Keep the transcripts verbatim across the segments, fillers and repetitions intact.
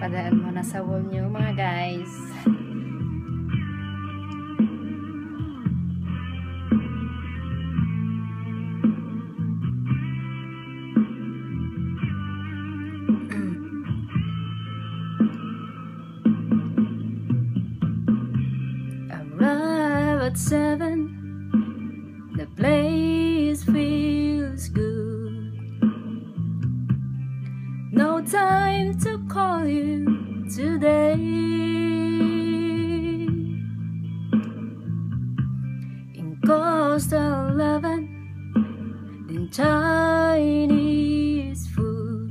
padaan muna sa wall nyo mga guys. Arrive at seven, the place feels good. No time to call you today. In coastal eleven, in Chinese food.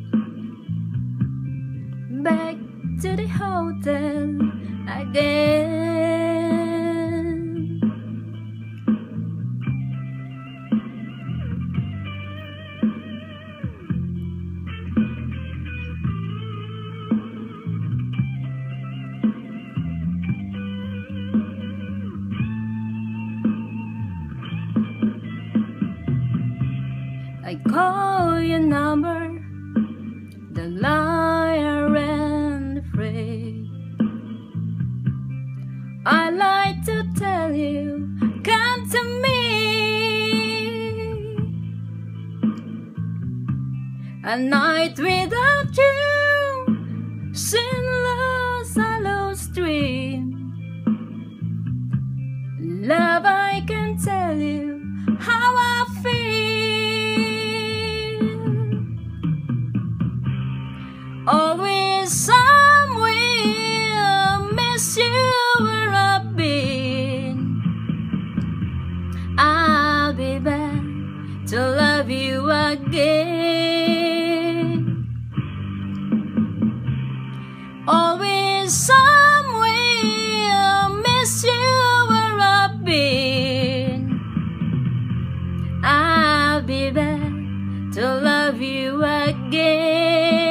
Back to the hotel again. I call your number, the liar and afraid. I like to tell you, come to me. A night without you, sinless I lost dream. Love, I can tell you how I feel. Always somewhere, miss you where I've been. I'll be back to love you again. Always somewhere, miss you where I've been. I'll be back to love you again.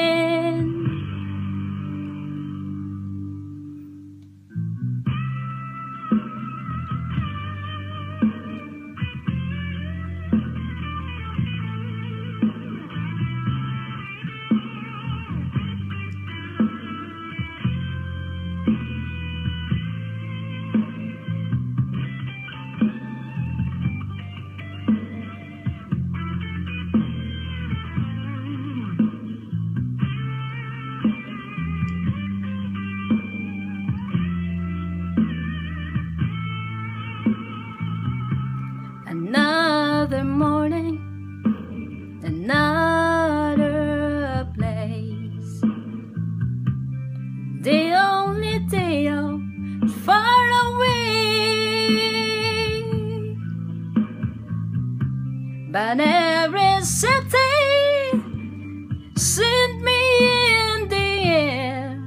Another morning, another place. The only day I'm far away, but every city sent me in the air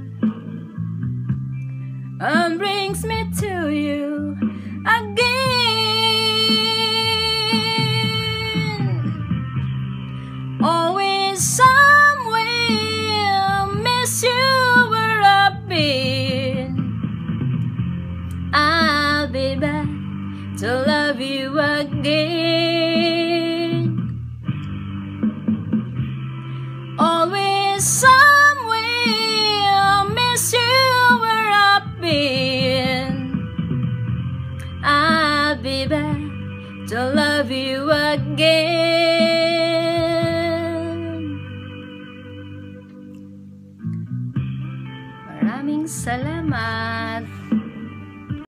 and brings me to you again. Always somewhere, miss you where I've been. I'll be back to love you again. Always somewhere, miss you where I've been. I'll be back to love you again. Maraming salamat.